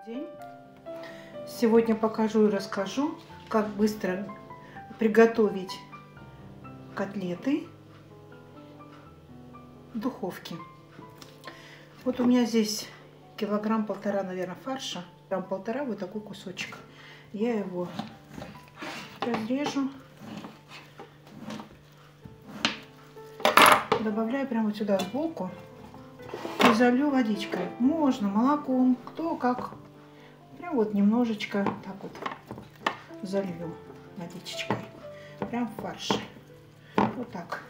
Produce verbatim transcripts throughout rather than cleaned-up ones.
День. Сегодня покажу и расскажу, как быстро приготовить котлеты в духовке. Вот у меня здесь килограмм полтора, наверное, фарша, грамм полтора, вот такой кусочек. Я его разрежу, добавляю прямо вот сюда сбоку и залью водичкой. Можно молоком, кто как. Прям вот немножечко так вот залью водичкой. Прям в фарш. Вот так.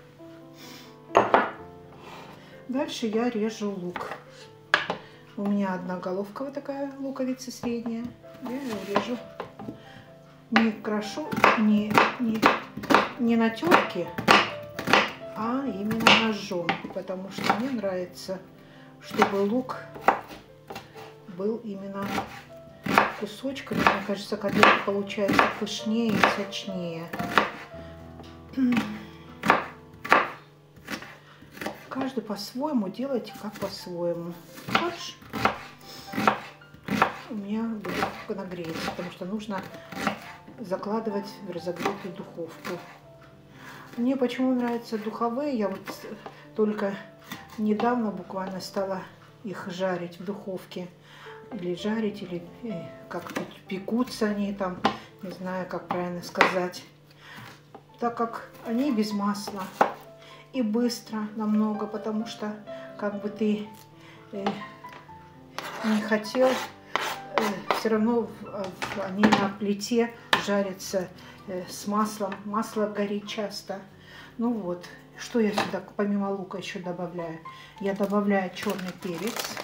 Дальше я режу лук. У меня одна головка вот такая, луковица средняя. Я ее режу. Не крошу, не, не, не на терке, а именно ножом. Потому что мне нравится, чтобы лук был именно кусочками. Мне кажется, котлета получается вкуснее и сочнее. Каждый по-своему, делайте как по-своему. Фарш у меня будет нагреется, потому что нужно закладывать в разогретую духовку. Мне почему нравятся духовые, я вот только недавно буквально стала их жарить в духовке. Или жарить, или как-то пекутся они там, не знаю, как правильно сказать. Так как они без масла и быстро намного, потому что как бы ты э, не хотел, э, все равно они на плите жарятся э, с маслом. Масло горит часто. Ну вот, что я сюда помимо лука еще добавляю? Я добавляю черный перец.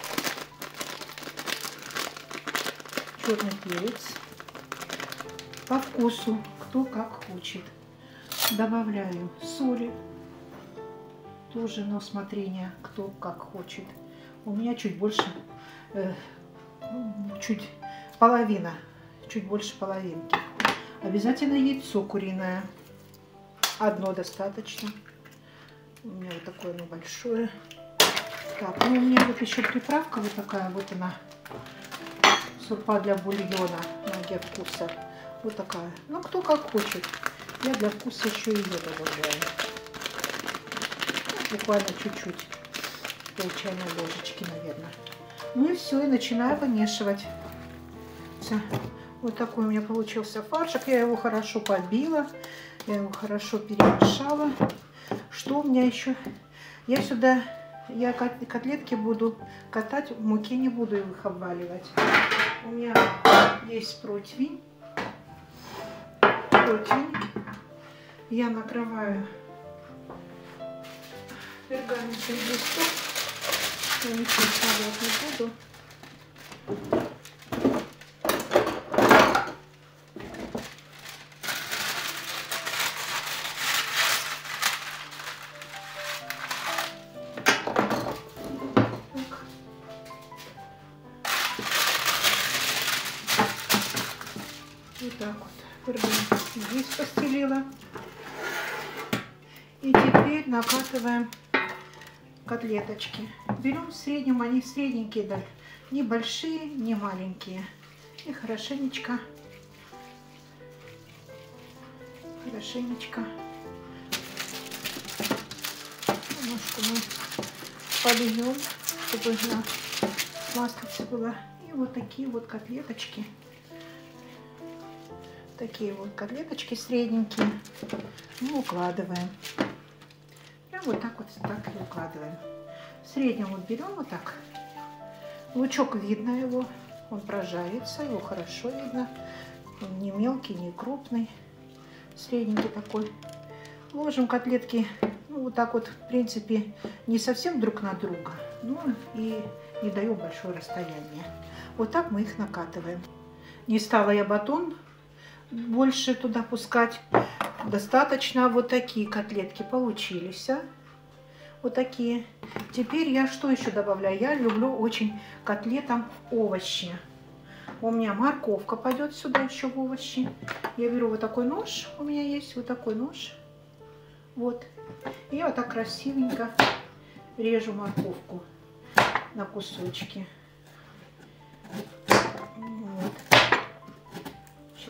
Черный перец. По вкусу, кто как хочет. Добавляю соли. Тоже на усмотрение, кто как хочет. У меня чуть больше, э, чуть половина, чуть больше половинки. Обязательно яйцо куриное. Одно достаточно. У меня вот такое оно большое. Так, ну у меня вот еще приправка вот такая, вот она. Супа для бульона, для вкуса. Вот такая. Ну, кто как хочет. Я для вкуса еще ее добавляю. Ну, буквально чуть-чуть. Пол чайной ложечки, наверное. Ну и все, и начинаю вымешивать. Вот такой у меня получился фаршик. Я его хорошо побила. Я его хорошо перемешала. Что у меня еще? Я сюда... Я котлетки буду катать, в муке не буду их обваливать. У меня есть противень. Противень. Я накрываю пергаментным листом. Я ничего складывать не буду. Вот так вот. Пергамент здесь постелила. И теперь накатываем котлеточки. Берем в среднем, они средненькие, да, не большие, не маленькие. И хорошенечко, хорошенечко немножко мы польем, чтобы маслице было. И вот такие вот котлеточки. Такие вот котлеточки средненькие. Мы укладываем. Прям вот так вот так и укладываем. В среднем вот берем вот так. Лучок видно его. Он прожарится. Его хорошо видно. Он не мелкий, не крупный. Средненький такой. Ложим котлетки. Ну, вот так вот, в принципе, не совсем друг на друга. Ну и не даем большое расстояние. Вот так мы их накатываем. Не стала я батон больше туда пускать. Достаточно вот такие котлетки получились. А? Вот такие. Теперь я что еще добавляю? Я люблю очень котлетам овощи. У меня морковка пойдет сюда еще в овощи. Я беру вот такой нож. У меня есть вот такой нож. Вот. И я вот так красивенько режу морковку на кусочки.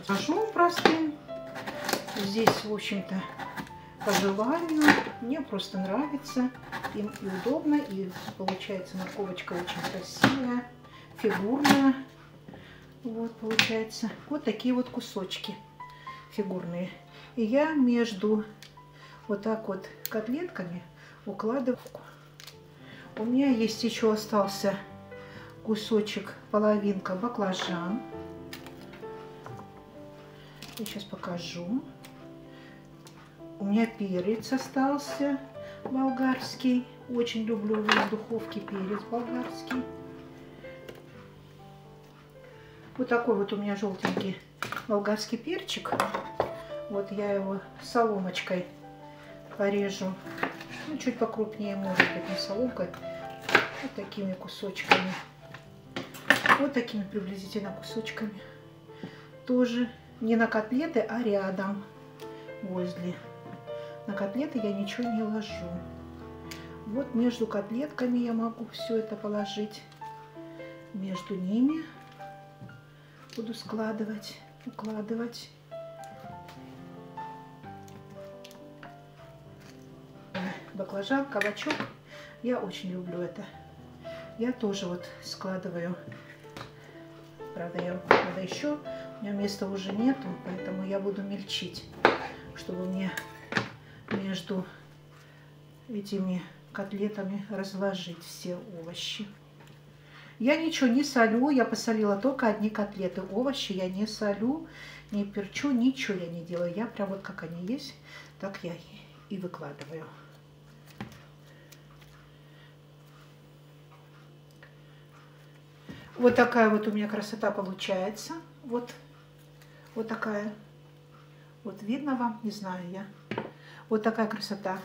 ножом простым. Здесь, в общем-то, по желанию. Мне просто нравится. Им и удобно, и получается морковочка очень красивая, фигурная. Вот получается вот такие вот кусочки фигурные. И я между вот так вот котлетками укладываю. У меня есть еще остался кусочек, половинка баклажан. Я сейчас покажу. У меня перец остался болгарский. Очень люблю в духовке перец болгарский. Вот такой вот у меня желтенький болгарский перчик. Вот я его соломочкой порежу. Ну, чуть покрупнее, может быть, не соломкой. Вот такими кусочками. Вот такими приблизительно кусочками. Тоже не на котлеты, а рядом, возле. На котлеты я ничего не ложу. Вот между котлетками я могу все это положить. Между ними буду складывать, укладывать. Баклажан, кабачок. Я очень люблю это. Я тоже вот складываю. Правда, я надо еще. У меня места уже нету, поэтому я буду мельчить, чтобы мне между этими котлетами разложить все овощи. Я ничего не солю, я посолила только одни котлеты. Овощи я не солю, не перчу, ничего я не делаю. Я прям вот как они есть, так я и выкладываю. Вот такая вот у меня красота получается. Вот, вот такая. Вот видно вам? Не знаю я. Вот такая красота.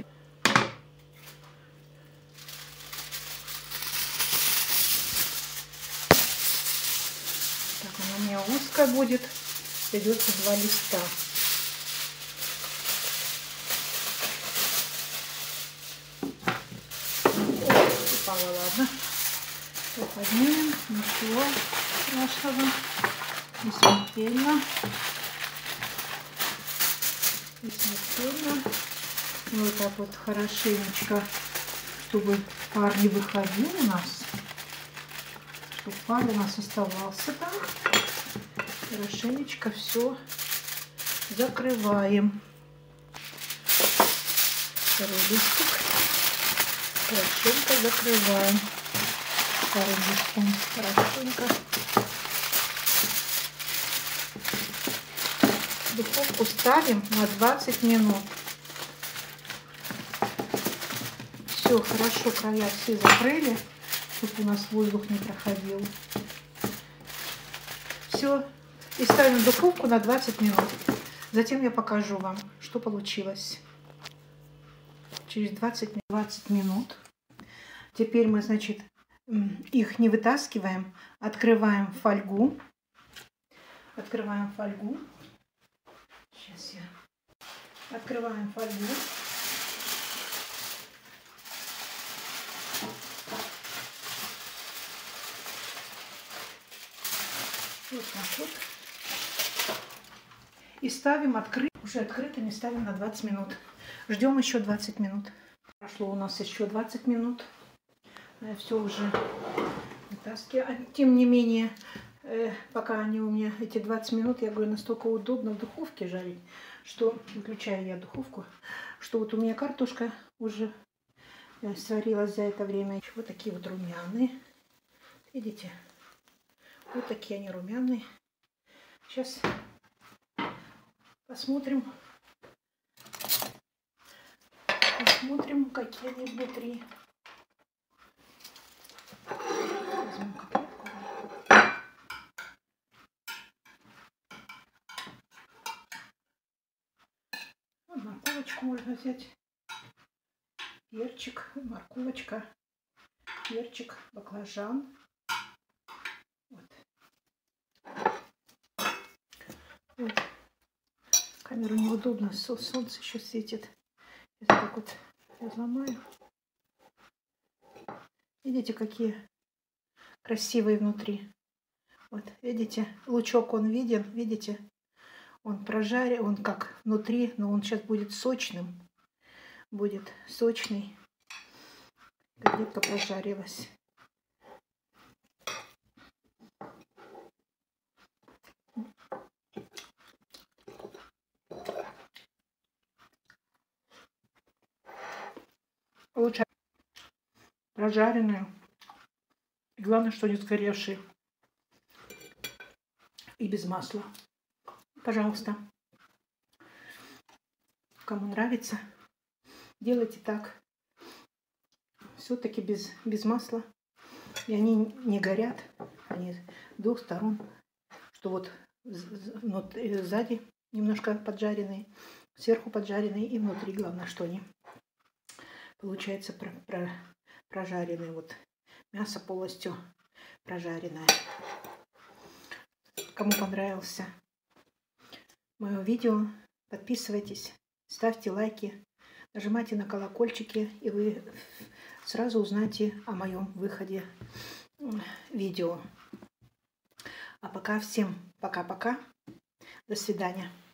Так, она у меня узкая будет. Придется два листа. Ой, упала, ладно. Поднимем, ничего страшного, не смертельно, не смертельно. И вот так вот хорошенечко, чтобы пар не выходил у нас, чтобы пар у нас оставался там. Хорошенечко все закрываем. Второй листик хорошенько закрываем. Вторым листом хорошенько. Духовку ставим на двадцать минут. Все, хорошо, края все закрыли, чтобы у нас воздух не проходил. Все. И ставим в духовку на двадцать минут. Затем я покажу вам, что получилось. Через двадцать минут. Теперь мы, значит, их не вытаскиваем, открываем фольгу. Открываем фольгу. Сейчас я. Открываем фольгу. Вот так вот. И ставим открыть. Уже открытыми ставим на двадцать минут. Ждем еще двадцать минут. Прошло у нас еще двадцать минут. Я все уже вытаскиваю. Тем не менее, э, пока они у меня эти двадцать минут, я говорю, настолько удобно в духовке жарить, что выключаю я духовку, что вот у меня картошка уже э, сварилась за это время. Вот такие вот румяные. Видите? Вот такие они румяные. Сейчас посмотрим. Посмотрим, какие они внутри. Возьмем котлетку. Вот морковочку можно взять. Перчик, морковочка, перчик, баклажан. Вот. Вот. Камеру неудобно, солнце еще светит. Я так вот разломаю. Видите, какие красивые внутри. Вот, видите, лучок он виден, видите? Он прожарен, он как внутри, но он сейчас будет сочным. Будет сочный. Котлетка прожарилась. Лучше прожаренные. И главное, что не сгоревшие. И без масла. Пожалуйста. Кому нравится, делайте так. Все-таки без, без масла. И они не горят. Они с двух сторон. Что вот сзади немножко поджаренные, сверху поджаренные и внутри, главное, что они получается про, про, прожаренные. Вот мясо полностью прожаренное. Кому понравился мое видео, подписывайтесь, ставьте лайки, нажимайте на колокольчики, и вы сразу узнаете о моем выходе видео. А пока всем пока-пока. До свидания.